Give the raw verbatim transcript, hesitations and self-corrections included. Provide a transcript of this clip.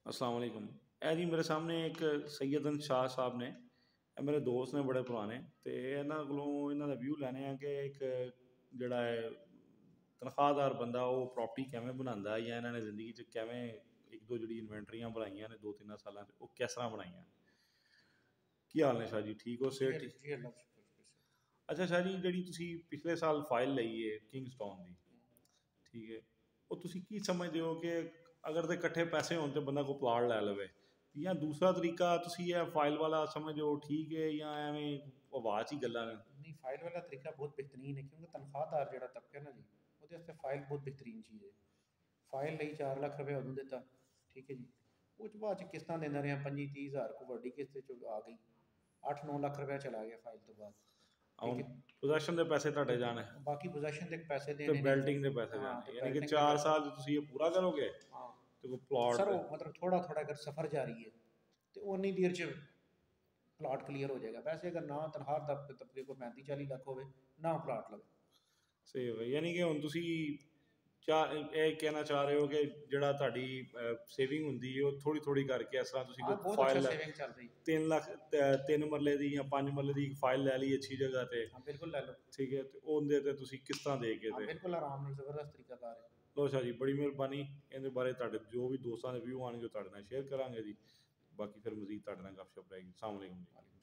अस्सलाम वालेकुम। ਇਹ ਜੀ ਮੇਰੇ ਸਾਹਮਣੇ ਇੱਕ ਸੈਯਦਨ ਸ਼ਾਹ ਸਾਹਿਬ ਨੇ, ਇਹ ਮੇਰੇ ਦੋਸਤ ਨੇ ਬੜੇ ਪੁਰਾਣੇ, ਤੇ ਇਹਨਾਂ ਕੋਲੋਂ ਇਹਨਾਂ ਦਾ ਵਿਊ ਲੈਣੇ ਆ ਕਿ ਇੱਕ ਜਿਹੜਾ ਹੈ ਤਨਖਾਹਦਾਰ ਬੰਦਾ ਉਹ ਪ੍ਰੋਪਰਟੀ ਕਿਵੇਂ ਬਣਾਉਂਦਾ, ਜਾਂ ਇਹਨਾਂ ਨੇ ਜ਼ਿੰਦਗੀ 'ਚ ਕਿਵੇਂ ਇੱਕ ਦੋ ਜਿਹੜੀ ਇਨਵੈਂਟਰੀਆਂ ਬਣਾਈਆਂ ਨੇ ਦੋ ਤਿੰਨ ਸਾਲਾਂ 'ਚ ਉਹ ਕਿਸ ਤਰ੍ਹਾਂ ਬਣਾਈਆਂ। ਕੀ ਹਾਲ ਨੇ ਸ਼ਾਹ ਜੀ, ਠੀਕ ਹੋ? ਸਿਹਤ ਠੀਕ? ਅੱਛਾ ਸ਼ਾਹ ਜੀ, ਜਿਹੜੀ ਤੁਸੀਂ ਪਿਛਲੇ ਸਾਲ ਫਾਈਲ ਲਈ ਹੈ ਕਿੰਗਸਟਨ ਦੀ, ਠੀਕ ਹੈ, ਉਹ ਤੁਸੀਂ ਕੀ ਸਮਝਦੇ ਹੋ ਕਿ ਅਗਰ ਤੇ ਇਕੱਠੇ ਪੈਸੇ ਹੋਣ ਤੇ ਬੰਦਾ ਕੋਈ ਪਲਾਟ ਲੈ ਲਵੇ, ਜਾਂ ਦੂਸਰਾ ਤਰੀਕਾ ਤੁਸੀਂ ਇਹ ਫਾਈਲ ਵਾਲਾ ਸਮਝਦੇ ਹੋ ਠੀਕ ਹੈ, ਜਾਂ ਐਵੇਂ ਹਵਾ 'ਚ ਹੀ ਗੱਲਾਂ ਨੇ? नहीं, फाइल वाला तरीका बहुत बेहतरीन है क्योंकि तनख्वाहदार जो तबका है ना जी, वो फाइल बहुत बेहतरीन चीज़ है। फाइल ਲਈ चार ਲੱਖ ਰੁਪਏ ਉਦੋਂ ਦਿੱਤਾ, ਠੀਕ ਹੈ ਜੀ, ਉਹ ਤੋਂ ਬਾਅਦ 'ਚ ਕਿਸ਼ਤਾਂ ਦਿੰਦਾ ਰਿਹਾ, ਪੰਜੀ ਤੀਹ ਹਜ਼ਾਰ ਕੋ ਵੱਡੀ ਕਿਸ਼ਤ 'ਚ ਆ ਗਈ, ਅੱਠ ਨੌ ਲੱਖ ਰੁਪਏ ਚਲਾ ਗਿਆ ਫਾਈਲ ਤੋਂ ਬਾਅਦ। ਹੁਣ ਪੋਜੈਸ਼ਨ ਦੇ ਪੈਸੇ ਤੁਹਾਡੇ ਜਾਣੇ, ਬਾਕੀ ਪੋਜੈਸ਼ਨ ਦੇ ਪੈਸੇ ਤੇ ਦੇਣੇ, ਬਿਲਡਿੰਗ ਦੇ ਪੈਸੇ ਜਾਣੇ, ਯਾਨੀ ਕਿ ਚਾਰ ਸਾਲ 'ਚ ਤੁਸੀਂ ਇਹ ਪੂਰਾ ਕਰੋਗੇ। ਹਾਂ, ਤੇ ਕੋਈ ਪਲਾਟ ਸਰ ਉਹ ਮਤਲਬ ਥੋੜਾ ਥੋੜਾ ਅਗਰ ਸਫ਼ਰ ਜਾਰੀ ਹੈ ਤੇ ਉਨੀ ਦੇਰ 'ਚ ਪਲਾਟ ਕਲੀਅਰ ਹੋ ਜਾਏਗਾ। ਵੈਸੇ ਅਗਰ ਨਾ ਤਨਖਾਹ ਦਾ ਤਬਕੇ ਕੋ ਪੈਂਤੀ ਚਾਲੀ ਲੱਖ ਹੋਵੇ ਨਾ ਪਲਾਟ ਲਵੇ। ਸਹੀ ਹੋ ਗਿਆ, ਯਾਨੀ ਕਿ ਹੁਣ ਤੁਸੀਂ ਚਾਹ ਇਹ ਕਹਿਣਾ ਚਾਹ ਰਹੇ ਹੋ ਕਿ ਜਿਹੜਾ ਤੁਹਾਡੀ ਸੇਵਿੰਗ ਹੁੰਦੀ ਹੈ ਉਹ ਥੋੜੀ ਥੋੜੀ ਕਰਕੇ ਇਸ ਤਰ੍ਹਾਂ ਤੁਸੀਂ ਕੋਈ ਫਾਈਲ ਸੇਵਿੰਗ ਚੱਲ ਰਹੀ ਤਿੰਨ ਲੱਖ ਤਿੰਨ ਮਰਲੇ ਦੀ ਜਾਂ ਪੰਜ ਮਰਲੇ ਦੀ ਇੱਕ ਫਾਈਲ ਲੈ ਲਈ ਅੱਛੀ ਜਗ੍ਹਾ ਤੇ, ਹਾਂ ਬਿਲਕੁਲ ਲੈ ਲਓ, ਠੀਕ ਹੈ, ਤੇ ਉਹਦੇ ਤੇ ਤੁਸੀਂ ਕਿਸ ਤਰ੍ਹਾਂ ਦੇ ਕੇ ਤੇ ਬਿਲਕੁਲ ਆਰਾਮ ਨਾਲ ਜ਼ਬਰਦਸਤ ਤਰੀਕਾ ਕਾਰ ਹੈ। ਲੋ ਸ਼ਾਹ ਜੀ, ਬੜੀ ਮਿਹਰਬਾਨੀ। ਇਹਦੇ ਬਾਰੇ ਤੁਹਾਡੇ ਜੋ ਵੀ ਦੋਸਤਾਂ ਦੇ ਵਿਊ ਆਉਣਗੇ ਉਹ ਤੁਹਾਡੇ ਨਾਲ ਸ਼ੇਅਰ ਕਰਾਂਗੇ ਜੀ। ਬਾਕੀ ਫਿਰ ਮਜ਼ੀਦ ਤੁਹਾਡੇ ਨਾਲ ਗੱਪਸ਼ਪ ਰਹੇਗੀ। ਅਸਲਾਮ ਵਾਲੇਕੁਮ ਜੀ।